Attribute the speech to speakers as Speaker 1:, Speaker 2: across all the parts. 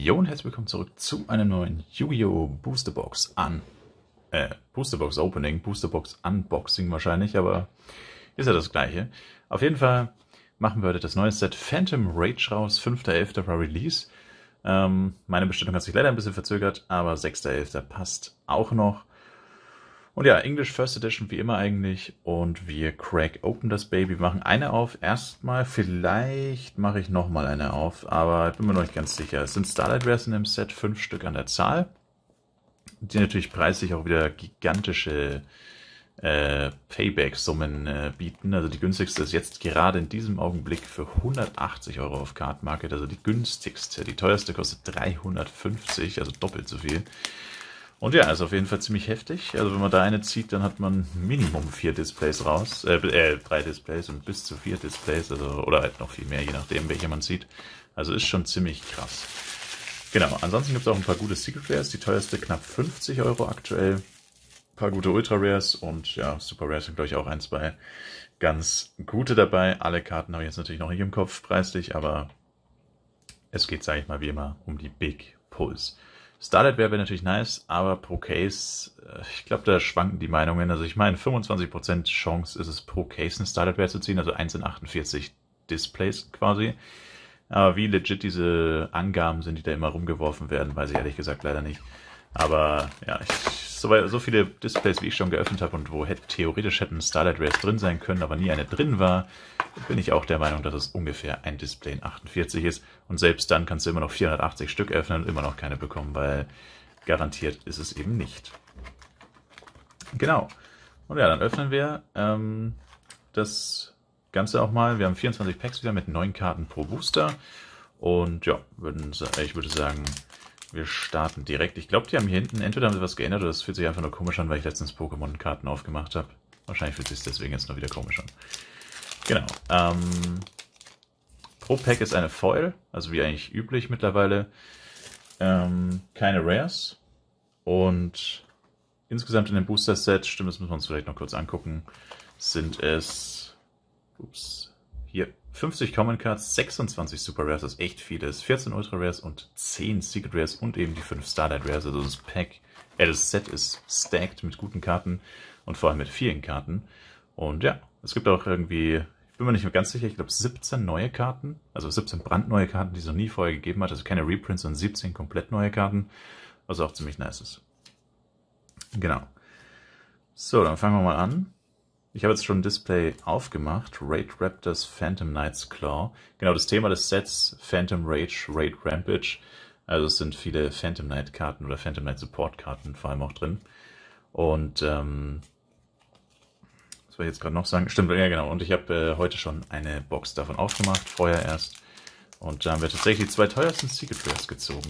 Speaker 1: Jo und herzlich willkommen zurück zu einer neuen Yu-Gi-Oh! Boosterbox Boosterbox Opening, Boosterbox Unboxing wahrscheinlich, aber ist ja das gleiche. Auf jeden Fall machen wir heute das neue Set Phantom Rage raus, 5.11. war Release. Meine Bestellung hat sich leider ein bisschen verzögert, aber 6.11. passt auch noch. Und ja, English First Edition wie immer eigentlich. Und wir crack open das Baby. Wir machen eine auf. Erstmal, vielleicht mache ich nochmal eine auf. Aber ich bin mir noch nicht ganz sicher. Es sind Starlight Rares in dem Set, 5 Stück an der Zahl. Die natürlich preislich auch wieder gigantische Payback-Summen bieten. Also die günstigste ist jetzt gerade in diesem Augenblick für 180 € auf Card Market. Also die günstigste. Die teuerste kostet 350, also doppelt so viel. Und ja, ist auf jeden Fall ziemlich heftig. Also wenn man da eine zieht, dann hat man Minimum 4 Displays raus. 3 Displays und bis zu 4 Displays. Also, oder halt noch viel mehr, je nachdem, welche man zieht. Also ist schon ziemlich krass. Genau, ansonsten gibt es auch ein paar gute Secret Rares. Die teuerste knapp 50 € aktuell. Ein paar gute Ultra Rares und ja, Super Rares sind glaube ich auch 1, 2 ganz gute dabei. Alle Karten habe ich jetzt natürlich noch nicht im Kopf preislich, aber es geht, sage ich mal, wie immer um die Big Pulls. Starlight wäre natürlich nice, aber pro Case, ich glaube, da schwanken die Meinungen. Also ich meine, 25% Chance ist es pro Case eine Starlight Rare zu ziehen, also 1 in 48 Displays quasi. Aber wie legit diese Angaben sind, die da immer rumgeworfen werden, weiß ich ehrlich gesagt leider nicht. Aber ja, so viele Displays, wie ich schon geöffnet habe und wo theoretisch hätten Starlight Rares drin sein können, aber nie eine drin war, bin ich auch der Meinung, dass es ungefähr ein Display in 48 ist. Und selbst dann kannst du immer noch 480 Stück öffnen und immer noch keine bekommen, weil garantiert ist es eben nicht. Genau. Und ja, dann öffnen wir das Ganze auch mal. Wir haben 24 Packs wieder mit 9 Karten pro Booster. Und ja, ich würde sagen, wir starten direkt. Ich glaube, die haben hier hinten, entweder haben sie was geändert oder es fühlt sich einfach nur komisch an, weil ich letztens Pokémon-Karten aufgemacht habe. Wahrscheinlich fühlt es sich deswegen jetzt nur wieder komisch an. Genau. Pro Pack ist eine Foil, also wie eigentlich üblich mittlerweile. Keine Rares. Und insgesamt in dem Booster-Set, stimmt, das müssen wir uns vielleicht noch kurz angucken, sind es hier 50 Common Cards, 26 Super Rares, das ist echt vieles, 14 Ultra Rares und 10 Secret Rares und eben die 5 Starlight Rares. Also das Set ist stacked mit guten Karten und vor allem mit vielen Karten. Und ja, es gibt auch irgendwie, ich bin mir nicht mehr ganz sicher, ich glaube 17 neue Karten, also 17 brandneue Karten, die es noch nie vorher gegeben hat, also keine Reprints, sondern 17 komplett neue Karten, was auch ziemlich nice ist. Genau. So, dann fangen wir mal an. Ich habe jetzt schon ein Display aufgemacht. Raid Raptors Phantom Knight's Claw. Genau, das Thema des Sets, Phantom Rage, Raid Rampage. Also es sind viele Phantom Knight Karten oder Phantom Knight Support Karten vor allem auch drin. Und, was soll ich jetzt gerade noch sagen? Stimmt, ja genau. Und ich habe heute schon eine Box davon aufgemacht, vorher erst. Und da haben wir tatsächlich die 2 teuersten Secret Rares gezogen.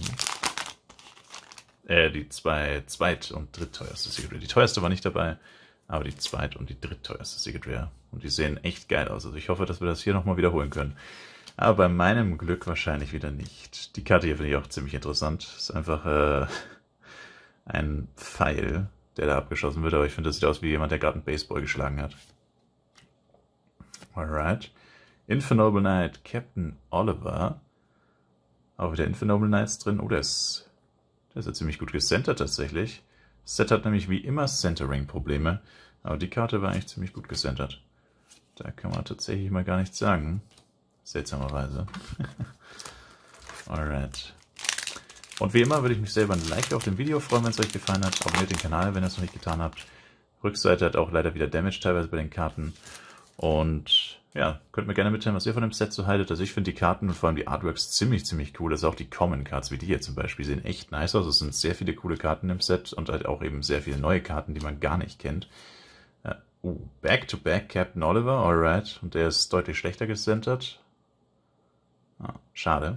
Speaker 1: Die 2 zweit- und drittteuerste Secret Rare. Die teuerste war nicht dabei. Aber die zweit- und die drittteuerste Secret Rare. Und die sehen echt geil aus. Also ich hoffe, dass wir das hier nochmal wiederholen können. Aber bei meinem Glück wahrscheinlich wieder nicht. Die Karte hier finde ich auch ziemlich interessant. Ist einfach ein Pfeil, der da abgeschossen wird. Aber ich finde, das sieht aus wie jemand, der gerade einen Baseball geschlagen hat. Alright. Infernal Knight, Captain Oliver. Auch wieder Infernal Knights drin. Oh, der ist ja ziemlich gut gecentert tatsächlich. Das Set hat nämlich wie immer Centering-Probleme, aber die Karte war eigentlich ziemlich gut gecentert. Da kann man tatsächlich mal gar nichts sagen. Seltsamerweise. Alright. Und wie immer würde ich mich selber ein Like auf dem Video freuen, wenn es euch gefallen hat. Abonniert den Kanal, wenn ihr es noch nicht getan habt. Rückseite hat auch leider wieder Damage teilweise bei den Karten. Und ja, könnt mir gerne mitteilen, was ihr von dem Set so haltet. Also ich finde die Karten und vor allem die Artworks ziemlich cool. Also auch die Common Cards, wie die hier zum Beispiel, sehen echt nice aus. Es sind sehr viele coole Karten im Set und halt auch eben sehr viele neue Karten, die man gar nicht kennt. Back-to-Back Captain Oliver, alright. Und der ist deutlich schlechter gecentert. Schade.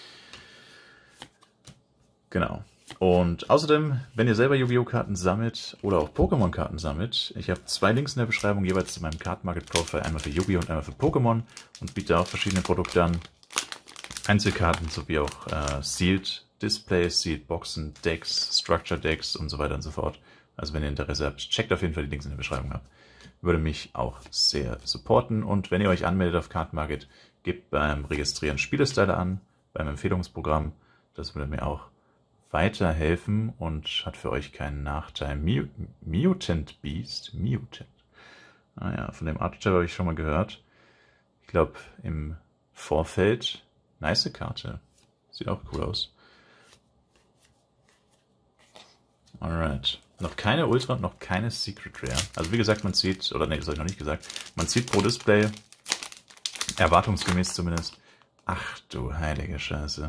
Speaker 1: Genau. Und außerdem, wenn ihr selber Yu-Gi-Oh! Karten sammelt oder auch Pokémon-Karten sammelt, ich habe 2 Links in der Beschreibung jeweils zu meinem Card Market Profile, einmal für Yu-Gi-Oh! Und einmal für Pokémon und biete auch verschiedene Produkte an. Einzelkarten sowie auch Sealed Displays, Sealed Boxen, Decks, Structure Decks und so weiter und so fort. Also wenn ihr Interesse habt, checkt auf jeden Fall die Links in der Beschreibung ab. Würde mich auch sehr supporten. Und wenn ihr euch anmeldet auf Card Market, gebt beim Registrieren Spielestyler an, beim Empfehlungsprogramm. Das würde mir auch weiterhelfen und hat für euch keinen Nachteil. Mutant Beast? Mutant. Naja, von dem Archetype habe ich schon mal gehört. Ich glaube, im Vorfeld. Nice Karte. Sieht auch cool aus. Alright. Noch keine Ultra und noch keine Secret Rare. Also wie gesagt, man zieht, oder ne, das habe ich noch nicht gesagt, man zieht pro Display, erwartungsgemäß zumindest. Ach du heilige Scheiße.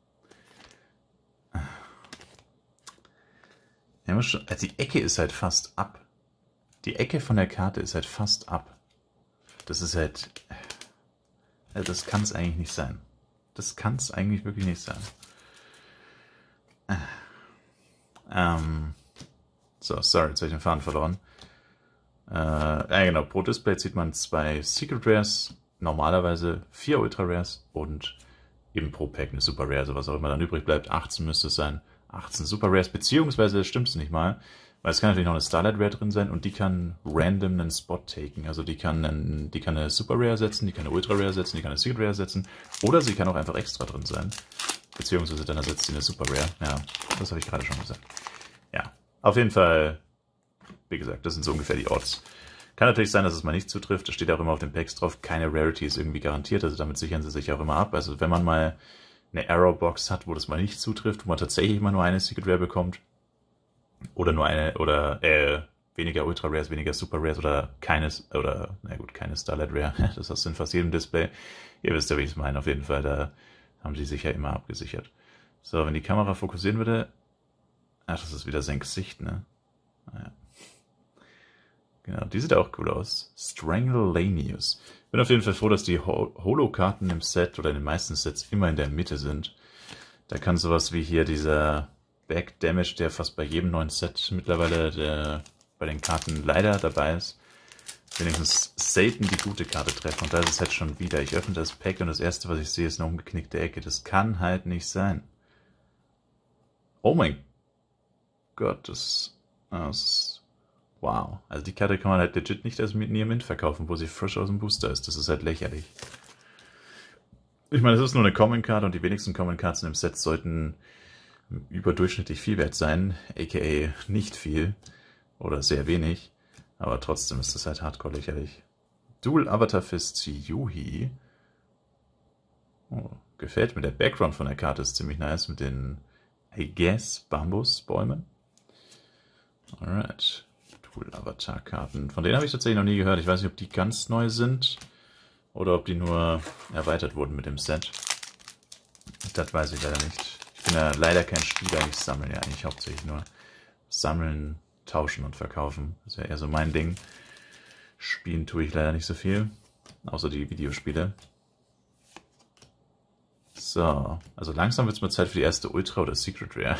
Speaker 1: Ja, also die Ecke ist halt fast ab. Die Ecke von der Karte ist halt fast ab. Das ist halt... Also das kann es eigentlich nicht sein. Das kann es eigentlich wirklich nicht sein. So, sorry, jetzt habe ich den Faden verloren. Ja genau, pro Display zieht man 2 Secret Rares, normalerweise 4 Ultra Rares und eben pro Pack eine Super Rare, also was auch immer dann übrig bleibt. 18 müsste es sein. 18 Super Rares, beziehungsweise stimmt es nicht mal, weil es kann natürlich noch eine Starlight Rare drin sein und die kann random einen Spot taken. Also die kann eine Super Rare setzen, die kann eine Ultra Rare setzen, die kann eine Secret Rare setzen oder sie kann auch einfach extra drin sein. Beziehungsweise dann ersetzt sie eine Super Rare. Ja, das habe ich gerade schon gesagt. Ja, auf jeden Fall, wie gesagt, das sind so ungefähr die Odds. Kann natürlich sein, dass es mal nicht zutrifft. Das steht auch immer auf den Packs drauf. Keine Rarity ist irgendwie garantiert, also damit sichern sie sich auch immer ab. Also wenn man mal eine Arrow-Box hat, wo das mal nicht zutrifft, wo man tatsächlich mal nur eine Secret Rare bekommt, oder nur eine, oder weniger Ultra Rares, weniger Super Rares oder keines, oder, na gut, keine Starlight Rare, das hast du in fast jedem Display. Ihr wisst ja, wie ich es meine, auf jeden Fall, da haben sie sich ja immer abgesichert. So, wenn die Kamera fokussieren würde, ach, das ist wieder sein Gesicht, ne? Naja. Genau, die sieht auch cool aus. Strangulanius. Bin auf jeden Fall froh, dass die Holo-Karten im Set oder in den meisten Sets immer in der Mitte sind. Da kann sowas wie hier dieser Back-Damage, der fast bei jedem neuen Set mittlerweile bei den Karten leider dabei ist, wenigstens selten die gute Karte treffen. Und da ist es halt schon wieder. Ich öffne das Pack und das erste, was ich sehe, ist eine umgeknickte Ecke. Das kann halt nicht sein. Oh mein Gott, das wow. Also die Karte kann man halt legit nicht als Near Mint verkaufen, wo sie frisch aus dem Booster ist. Das ist halt lächerlich. Ich meine, es ist nur eine Common Card und die wenigsten Common Cards in dem Set sollten überdurchschnittlich viel wert sein, aka nicht viel oder sehr wenig. Aber trotzdem ist das halt hardcore lächerlich. Dual Avatar Fist Yuhi. Oh, gefällt mir. Der Background von der Karte ist ziemlich nice mit den, I guess, Bambusbäumen. Alright. Dual-Avatar-Karten. Von denen habe ich tatsächlich noch nie gehört. Ich weiß nicht, ob die ganz neu sind oder ob die nur erweitert wurden mit dem Set. Das weiß ich leider nicht. Ich bin ja leider kein Spieler, ich sammle ja eigentlich hauptsächlich nur. Sammeln, tauschen und verkaufen. Das ist ja eher so mein Ding. Spielen tue ich leider nicht so viel. Außer die Videospiele. So, also langsam wird es mal Zeit für die erste Ultra oder Secret Rare.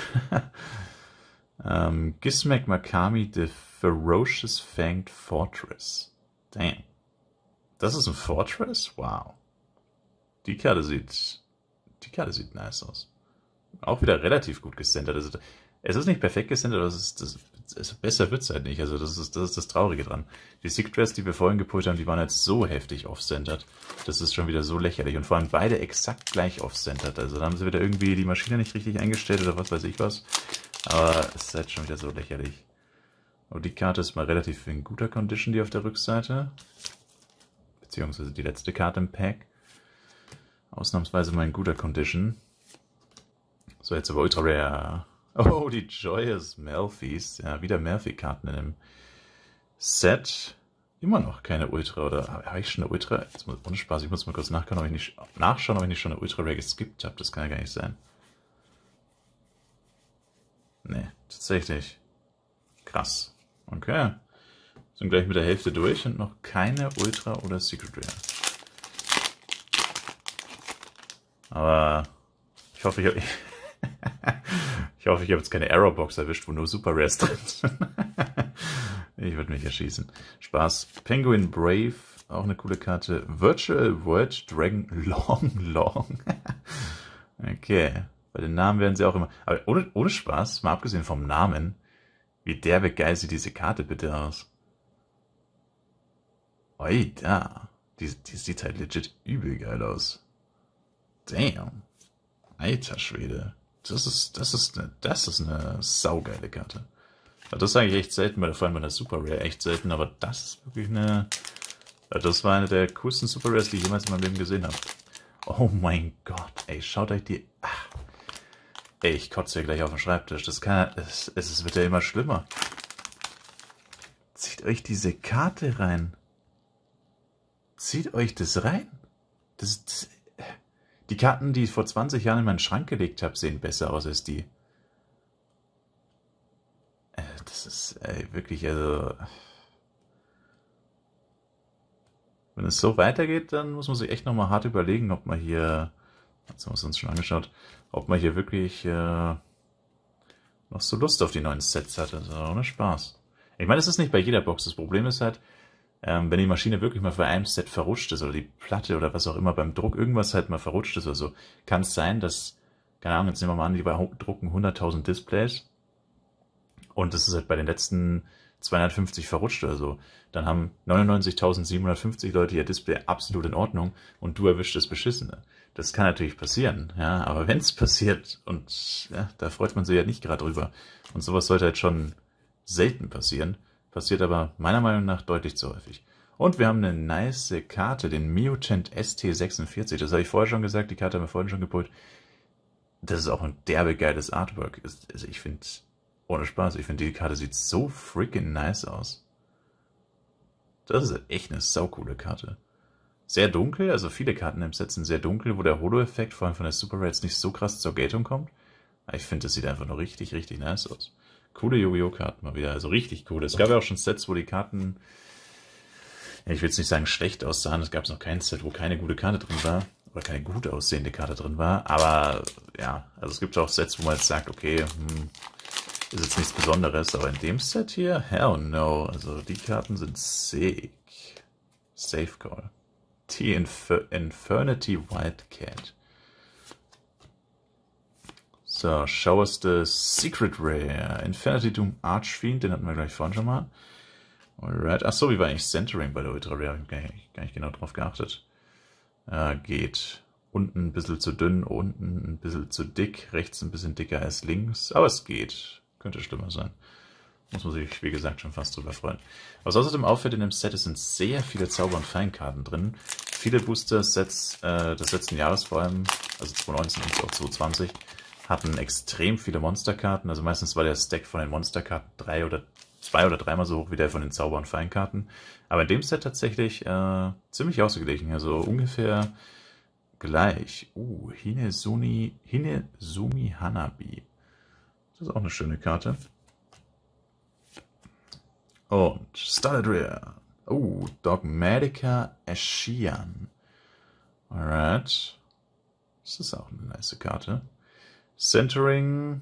Speaker 1: Gizmek Makami, The Ferocious Fanged Fortress. Damn. Das ist ein Fortress? Wow. Die Karte sieht nice aus. Auch wieder relativ gut gecentert. Also, es ist nicht perfekt gecentert, aber besser wird es halt nicht. Also das ist das Traurige dran. Die Secret Rares, die wir vorhin gepult haben, die waren jetzt so heftig off-centered. Das ist schon wieder so lächerlich. Und vor allem beide exakt gleich off-centered. Also da haben sie wieder irgendwie die Maschine nicht richtig eingestellt oder was weiß ich was. Aber es ist halt schon wieder so lächerlich. Und die Karte ist mal relativ in guter Condition, die auf der Rückseite. Beziehungsweise die letzte Karte im Pack. Ausnahmsweise mal in guter Condition. So, jetzt aber Ultra Rare. Oh, die Joyous Melfies. Ja, wieder Melfi-Karten in dem Set. Immer noch keine Ultra, oder habe ich schon eine Ultra? Jetzt ohne Spaß, ich muss mal kurz nachschauen, ob ich nicht schon eine Ultra Rare geskippt habe. Das kann ja gar nicht sein. Nee, tatsächlich. Krass. Okay. Sind gleich mit der Hälfte durch und noch keine Ultra oder Secret Rare. Aber ich hoffe, ich habe jetzt keine Arrowbox erwischt, wo nur Super Rares drin sind. Ich würde mich erschießen. Spaß. Penguin Brave, auch eine coole Karte. Virtual World Dragon Long. Okay. Bei den Namen werden sie auch immer... Aber ohne Spaß, mal abgesehen vom Namen, wie derbe geil sieht diese Karte bitte aus. Oi, da. Die sieht halt legit übel geil aus. Damn. Alter Schwede. Das ist eine saugeile Karte. Das sage ich echt selten, vor allem bei der Super Rare echt selten, aber das ist wirklich eine... Das war eine der coolsten Super Rares, die ich jemals in meinem Leben gesehen habe. Oh mein Gott, ey, schaut euch die... Ach, ey, ich kotze hier gleich auf den Schreibtisch. Es wird ja immer schlimmer. Zieht euch diese Karte rein. Zieht euch das rein. Die Karten, die ich vor 20 Jahren in meinen Schrank gelegt habe, sehen besser aus als die. Das ist wirklich, also... Wenn es so weitergeht, dann muss man sich echt nochmal hart überlegen, ob man hier... Jetzt haben wir es uns schon angeschaut. Ob man hier wirklich noch so Lust auf die neuen Sets hat. Also ohne Spaß. Ich meine, das ist nicht bei jeder Box. Das Problem ist halt, wenn die Maschine wirklich mal für ein Set verrutscht ist oder die Platte oder was auch immer beim Druck irgendwas halt mal verrutscht ist oder so, kann es sein, dass, keine Ahnung, jetzt nehmen wir mal an, die drucken 100.000 Displays und das ist halt bei den letzten 250 verrutscht oder so. Dann haben 99.750 Leute ihr Display absolut in Ordnung und du erwischst das Beschissene. Das kann natürlich passieren, ja, aber wenn es passiert und ja, da freut man sich ja nicht gerade drüber und sowas sollte halt schon selten passieren, passiert aber meiner Meinung nach deutlich zu häufig. Und wir haben eine nice Karte, den Mutant ST46, das habe ich vorher schon gesagt, die Karte haben wir vorhin schon gepult. Das ist auch ein derbe geiles Artwork. Also ich finde, ohne Spaß, ich finde die Karte sieht so freaking nice aus. Das ist echt eine saukoole Karte. Sehr dunkel, also viele Karten im Set sind sehr dunkel, wo der Holo-Effekt vor allem von der Super Rare jetzt nicht so krass zur Geltung kommt. Aber ich finde, das sieht einfach nur richtig, richtig nice aus. Coole Yu-Gi-Oh! Karten mal wieder, also richtig cool. Es gab ja auch schon Sets, wo die Karten, ja, ich will jetzt nicht sagen schlecht aussahen, es gab noch kein Set, wo keine gute Karte drin war, oder keine gut aussehende Karte drin war, aber ja, also es gibt auch Sets, wo man jetzt sagt, okay, ist jetzt nichts Besonderes, aber in dem Set hier, hell no, also die Karten sind sick. Safe Call. Infernity Wildcat. So, show us the Secret Rare. Infinity Doom Archfiend, den hatten wir gleich vorhin schon mal. Alright. Achso, wie war eigentlich Centering bei der Ultra Rare? Ich habe gar nicht genau drauf geachtet. Geht unten ein bisschen zu dünn, unten ein bisschen zu dick, rechts ein bisschen dicker als links, aber es geht. Könnte schlimmer sein. Muss man sich, wie gesagt, schon fast drüber freuen. Was außerdem auffällt in dem Set, es sind sehr viele Zauber- und Feinkarten drin. Viele Booster-Sets des letzten Jahres vor allem, also 2019 und auch 2020, hatten extrem viele Monsterkarten. Also meistens war der Stack von den Monsterkarten 2 oder 3 mal so hoch wie der von den Zauber- und Feinkarten. Aber in dem Set tatsächlich ziemlich ausgeglichen. Also ungefähr gleich. Hinezumi Hanabi. Das ist auch eine schöne Karte. Und Starlet Rare. Dogmatica Ashian. Alright. Das ist auch eine nice Karte. Centering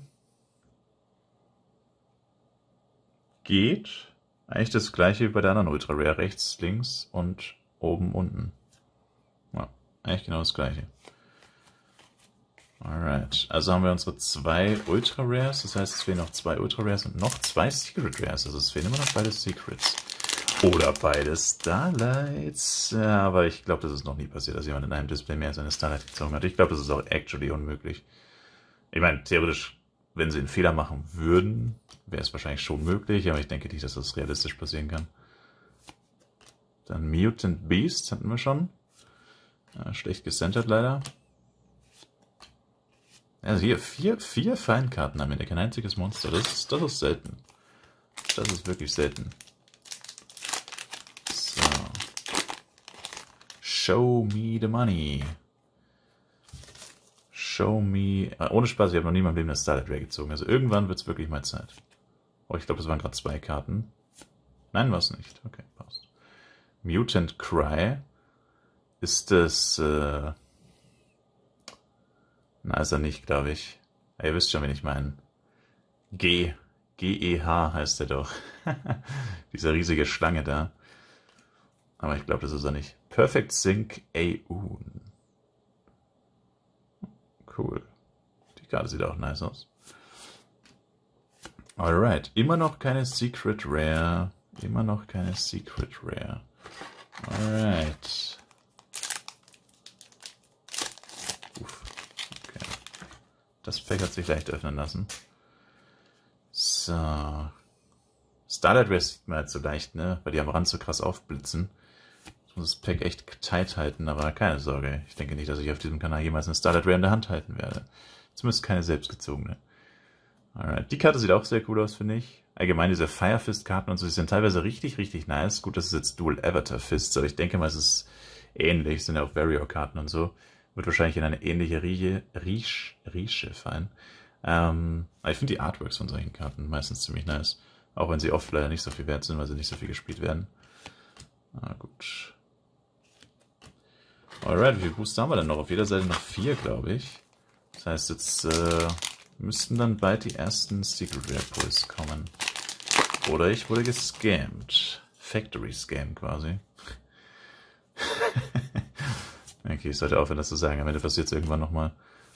Speaker 1: geht. Eigentlich das gleiche wie bei der anderen Ultra Rare. Rechts, links und oben, unten. Ja, eigentlich genau das gleiche. Alright, also haben wir unsere 2 Ultra Rares, das heißt, es fehlen noch 2 Ultra Rares und noch 2 Secret Rares, also es fehlen immer noch beide Secrets. Oder beide Starlights. Ja, aber ich glaube, das ist noch nie passiert, dass jemand in einem Display mehr als eine Starlight gezogen hat. Ich glaube, das ist auch actually unmöglich. Ich meine, theoretisch, wenn sie einen Fehler machen würden, wäre es wahrscheinlich schon möglich, aber ich denke nicht, dass das realistisch passieren kann. Dann Mutant Beast hatten wir schon. Schlecht gecentert leider. Also hier, vier Feinkarten am Ende, kein einziges Monster. Das ist selten. Das ist wirklich selten. So. Show me the money. Show me... ohne Spaß, ich habe noch nie in meinem Leben eine Starlight Rare gezogen. Also irgendwann wird es wirklich mal Zeit. Oh, ich glaube, das waren gerade 2 Karten. Nein, war es nicht. Okay, passt. Mutant Cry. Ist das... Na, ist er nicht, glaube ich. Ihr wisst schon, wen ich meine. G-E-H heißt er doch. Diese riesige Schlange da. Aber ich glaube, das ist er nicht. Perfect Sync Aeon. Cool. Die Karte sieht auch nice aus. Alright. Immer noch keine Secret Rare. Immer noch keine Secret Rare. Alright. Das Pack hat sich leicht öffnen lassen. So. Starlight Rare sieht man halt so leicht, ne? Weil die am Rand so krass aufblitzen. Ich muss das Pack echt tight halten, aber keine Sorge. Ich denke nicht, dass ich auf diesem Kanal jemals eine Starlight Rare in der Hand halten werde. Zumindest keine selbstgezogene. Alright, die Karte sieht auch sehr cool aus, finde ich. Allgemein diese Fire Fist Karten und so, die sind teilweise richtig, richtig nice. Gut, das ist jetzt Dual Avatar Fists, aber ich denke mal, es ist ähnlich. Sind ja auch Barrier Karten und so. Wird wahrscheinlich in eine ähnliche Rieche fallen. Aber ich finde die Artworks von solchen Karten meistens ziemlich nice. Auch wenn sie oft leider nicht so viel wert sind, weil sie nicht so viel gespielt werden. Ah, gut. Alright, wie viele Booster haben wir denn noch? Auf jeder Seite noch 4, glaube ich. Das heißt, jetzt müssten dann bald die ersten Secret Rare Pulls kommen. Oder ich wurde gescammt. Factory Scam quasi. Okay, ich sollte aufhören, das zu sagen. Am Ende passiert es irgendwann nochmal.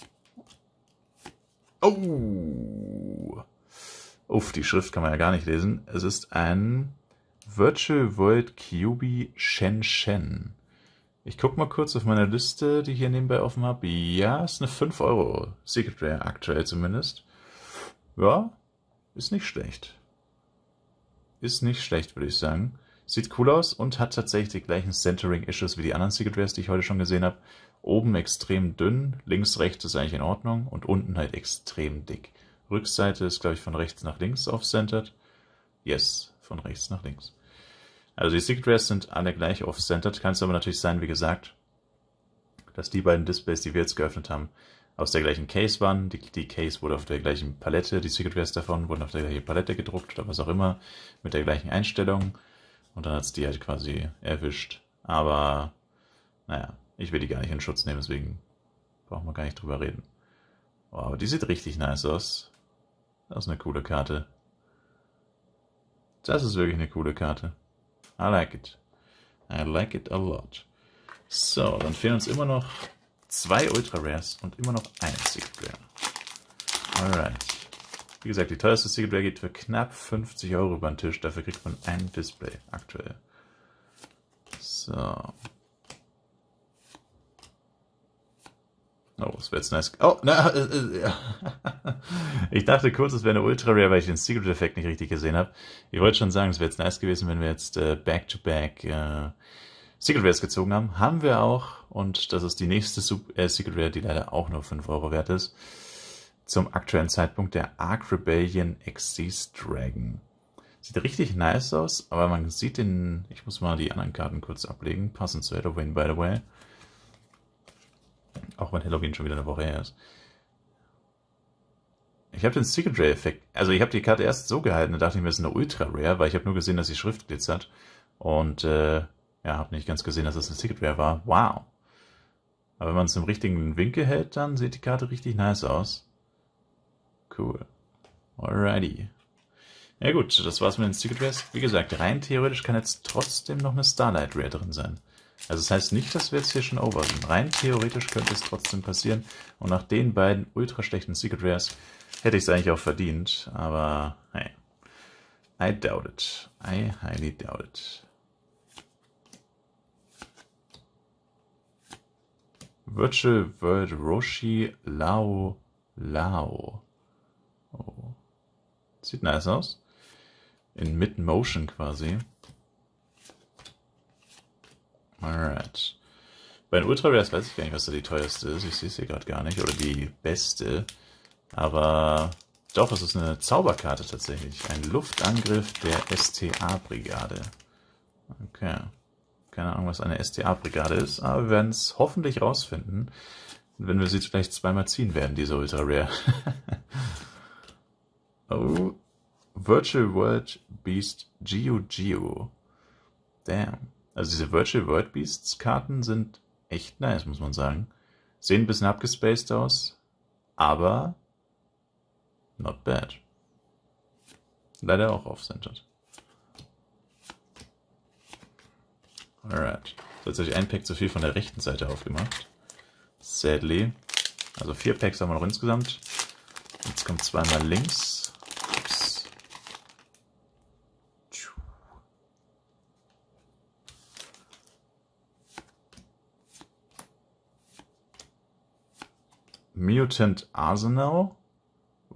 Speaker 1: Oh! Uff, die Schrift kann man ja gar nicht lesen. Es ist ein Virtual World QB Shen Shen. Ich gucke mal kurz auf meine Liste, die ich hier nebenbei offen habe. Ja, ist eine 5 Euro Secret Rare, aktuell zumindest. Ja, ist nicht schlecht. Ist nicht schlecht, würde ich sagen. Sieht cool aus und hat tatsächlich die gleichen Centering-Issues wie die anderen Secret Rares, die ich heute schon gesehen habe. Oben extrem dünn, links, rechts ist eigentlich in Ordnung und unten halt extrem dick. Rückseite ist, glaube ich, von rechts nach links off-centered. Yes, von rechts nach links. Also die Secret Rares sind alle gleich off-centered. Kann es aber natürlich sein, wie gesagt, dass die beiden Displays, die wir jetzt geöffnet haben, aus der gleichen Case waren. Die Case wurde auf der gleichen Palette, die Secret Rares davon wurden auf der gleichen Palette gedruckt oder was auch immer, mit der gleichen Einstellung. Und dann hat es die halt quasi erwischt. Aber, naja, ich will die gar nicht in Schutz nehmen, deswegen brauchen wir gar nicht drüber reden. Oh, aber die sieht richtig nice aus. Das ist eine coole Karte. Das ist wirklich eine coole Karte. I like it. I like it a lot. So, dann fehlen uns immer noch 2 Ultra Rares und immer noch eine Secret Rare. Alright. Wie gesagt, die teuerste Secret Rare geht für knapp 50 Euro über den Tisch. Dafür kriegt man ein Display aktuell. So. Oh, das wäre jetzt nice. Oh, na, ich dachte kurz, es wäre eine Ultra Rare, weil ich den Secret Effekt nicht richtig gesehen habe. Ich wollte schon sagen, es wäre jetzt nice gewesen, wenn wir jetzt Back-to-Back Secret Rares gezogen haben. Haben wir auch. Und das ist die nächste Secret Rare, die leider auch nur 5 Euro wert ist. Zum aktuellen Zeitpunkt der Ark Rebellion Xyz Dragon. Sieht richtig nice aus, aber man sieht den... Ich muss mal die anderen Karten kurz ablegen. Passend zu Halloween, by the way. Auch wenn Halloween schon wieder eine Woche her ist. Ich habe den Secret Rare Effekt... Also ich habe die Karte erst so gehalten, da dachte ich mir, es ist eine Ultra Rare, weil ich habe nur gesehen, dass die Schrift glitzert. Und ja, habe nicht ganz gesehen, dass es eine Secret Rare war. Wow. Aber wenn man es im richtigen Winkel hält, dann sieht die Karte richtig nice aus. Cool. Alrighty. Ja gut, das war's mit den Secret Rares. Wie gesagt, rein theoretisch kann jetzt trotzdem noch eine Starlight Rare drin sein. Also das heißt nicht, dass wir jetzt hier schon over sind. Rein theoretisch könnte es trotzdem passieren. Und nach den beiden ultra schlechten Secret Rares hätte ich es eigentlich auch verdient. Aber hey, I doubt it. I highly doubt it. Virtual World Roshi Lao Lao. Oh. Sieht nice aus. In Mid-Motion quasi. Alright. Bei den Ultra Rares weiß ich gar nicht, was da die teuerste ist. Ich sehe es hier gerade gar nicht. Oder die beste. Aber doch, es ist eine Zauberkarte tatsächlich. Ein Luftangriff der STA-Brigade. Okay. Keine Ahnung, was eine STA-Brigade ist, aber wir werden es hoffentlich rausfinden, wenn wir sie vielleicht zweimal ziehen werden, diese Ultra Rare. Oh, Virtual World Beast Geo. Damn. Also diese Virtual World Beasts Karten sind echt nice, muss man sagen. Sehen ein bisschen abgespaced aus, aber not bad. Leider auch off-centered. Alright. Tatsächlich ein Pack zu viel von der rechten Seite aufgemacht. Sadly. Also 4 Packs haben wir noch insgesamt. Jetzt kommt zweimal links. Ups. Mutant Arsenal.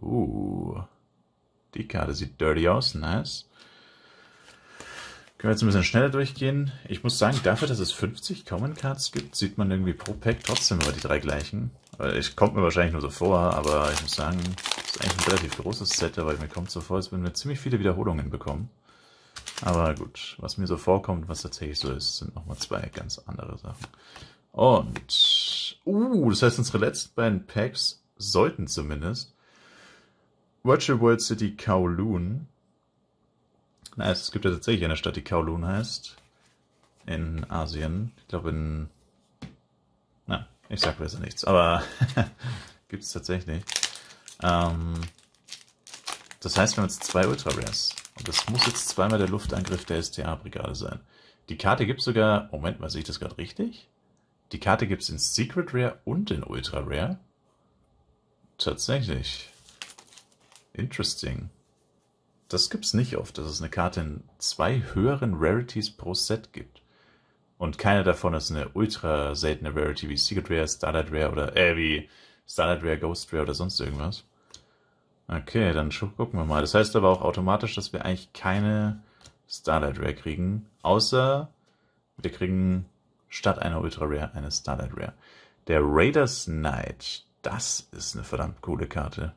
Speaker 1: Die Karte sieht dirty aus, nice. Können wir jetzt ein bisschen schneller durchgehen. Ich muss sagen, dafür, dass es 50 Common Cards gibt, sieht man irgendwie pro Pack trotzdem immer die 3 gleichen. Ich kommt mir wahrscheinlich nur so vor, aber ich muss sagen, das ist eigentlich ein relativ großes Set, aber mir kommt so vor, als würden wir ziemlich viele Wiederholungen bekommen. Aber gut, was mir so vorkommt, was tatsächlich so ist, sind nochmal 2 ganz andere Sachen. Und, das heißt, unsere letzten beiden Packs sollten zumindest Virtual World City Kowloon. Nice, es gibt ja tatsächlich eine Stadt, die Kowloon heißt. In Asien. Ich glaube ich sag besser nichts, aber gibt es tatsächlich. Das heißt, wir haben jetzt 2 Ultra Rares. Und das muss jetzt zweimal der Luftangriff der STA-Brigade sein. Die Karte gibt es sogar, Moment mal, sehe ich das gerade richtig? Die Karte gibt es in Secret Rare und in Ultra Rare. Tatsächlich. Interesting. Das gibt's nicht oft, dass es eine Karte in 2 höheren Rarities pro Set gibt. Und keine davon ist eine ultra seltene Rarity wie Secret Rare, Starlight Rare oder wie Starlight Rare, Ghost Rare oder sonst irgendwas. Okay, dann gucken wir mal. Das heißt aber auch automatisch, dass wir eigentlich keine Starlight Rare kriegen, außer wir kriegen statt einer Ultra Rare eine Starlight Rare. Der Raiders Knight, das ist eine verdammt coole Karte.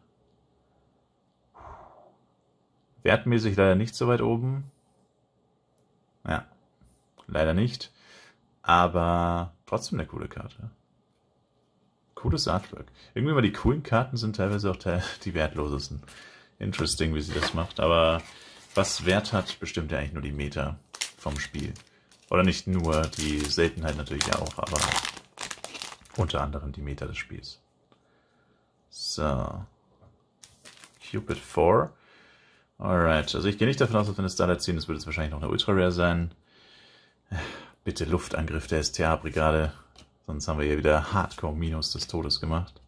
Speaker 1: Wertmäßig leider nicht so weit oben. Ja, leider nicht. Aber trotzdem eine coole Karte. Cooles Artwork. Irgendwie mal die coolen Karten sind teilweise auch die wertlosesten. Interesting, wie sie das macht. Aber was Wert hat, bestimmt ja eigentlich nur die Meta vom Spiel. Oder nicht nur, die Seltenheit natürlich auch, aber unter anderem die Meta des Spiels. So. Cupid 4. Alright, also ich gehe nicht davon aus, dass wir eine Starlight ziehen, das wird jetzt wahrscheinlich noch eine Ultra Rare sein. Bitte Luftangriff der STA-Brigade, sonst haben wir hier wieder Hardcore-Minus des Todes gemacht.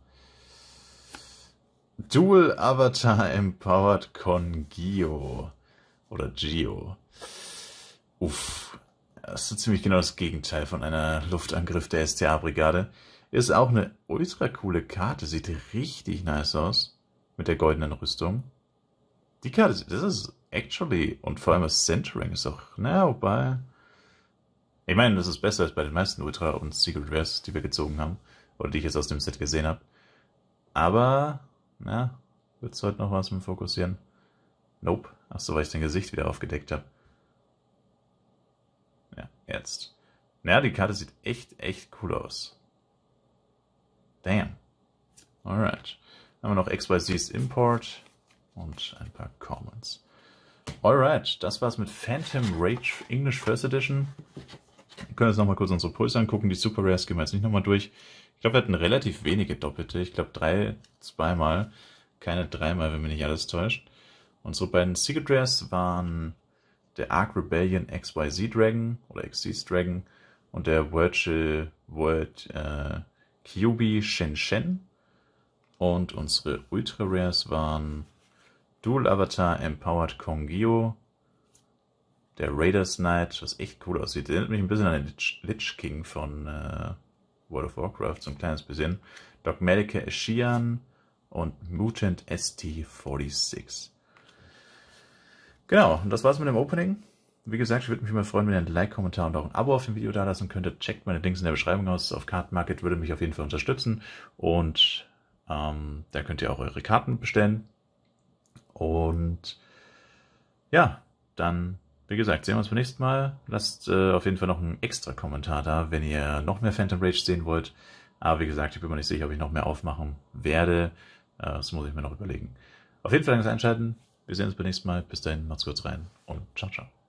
Speaker 1: Dual Avatar Empowered Con-Gio. Oder Gio. Uff, das ist ziemlich genau das Gegenteil von einer Luftangriff der STA-Brigade. Ist auch eine ultra coole Karte, sieht richtig nice aus. Mit der goldenen Rüstung. Die Karte, das ist actually, und vor allem das Centering ist auch, wobei, ich meine, das ist besser als bei den meisten Ultra und Secret Rares, die wir gezogen haben, oder die ich jetzt aus dem Set gesehen habe. Aber, wird es heute noch was mit fokussieren? Nope. Achso, weil ich dein Gesicht wieder aufgedeckt habe. Ja, jetzt. Die Karte sieht echt cool aus. Damn. Alright. Dann haben wir noch XYZ's Import. Und ein paar Commons. Alright, das war's mit Phantom Rage English First Edition. Wir können jetzt nochmal kurz unsere Pulse angucken. Die Super Rares gehen wir jetzt nicht nochmal durch. Ich glaube, wir hatten relativ wenige Doppelte. Ich glaube 3 zweimal. Keine 3-mal, wenn mich nicht alles täuscht. Unsere beiden Secret Rares waren der Ark Rebellion XYZ Dragon oder XYZ Dragon und der Virtual World Kyubi Shen Shen. Und unsere Ultra Rares waren Dual Avatar Empowered Con-Gio, der Raiders Knight, was echt cool aussieht. Der erinnert mich ein bisschen an den Lich King von World of Warcraft, so ein kleines bisschen. Dogmatica Ashian und Mutant ST46. Genau, und das war's mit dem Opening. Wie gesagt, ich würde mich immer freuen, wenn ihr einen Like, Kommentar und auch ein Abo auf dem Video da lassen könntet. Checkt meine Links in der Beschreibung aus. Auf Card Market würde mich auf jeden Fall unterstützen. Und da könnt ihr auch eure Karten bestellen. Und ja, dann, wie gesagt, sehen wir uns beim nächsten Mal. Lasst auf jeden Fall noch einen extra Kommentar da, wenn ihr noch mehr Phantom Rage sehen wollt. Aber wie gesagt, ich bin mir nicht sicher, ob ich noch mehr aufmachen werde. Das muss ich mir noch überlegen. Auf jeden Fall danke fürs Einschalten. Wir sehen uns beim nächsten Mal. Bis dahin, macht's kurz rein und ciao, ciao.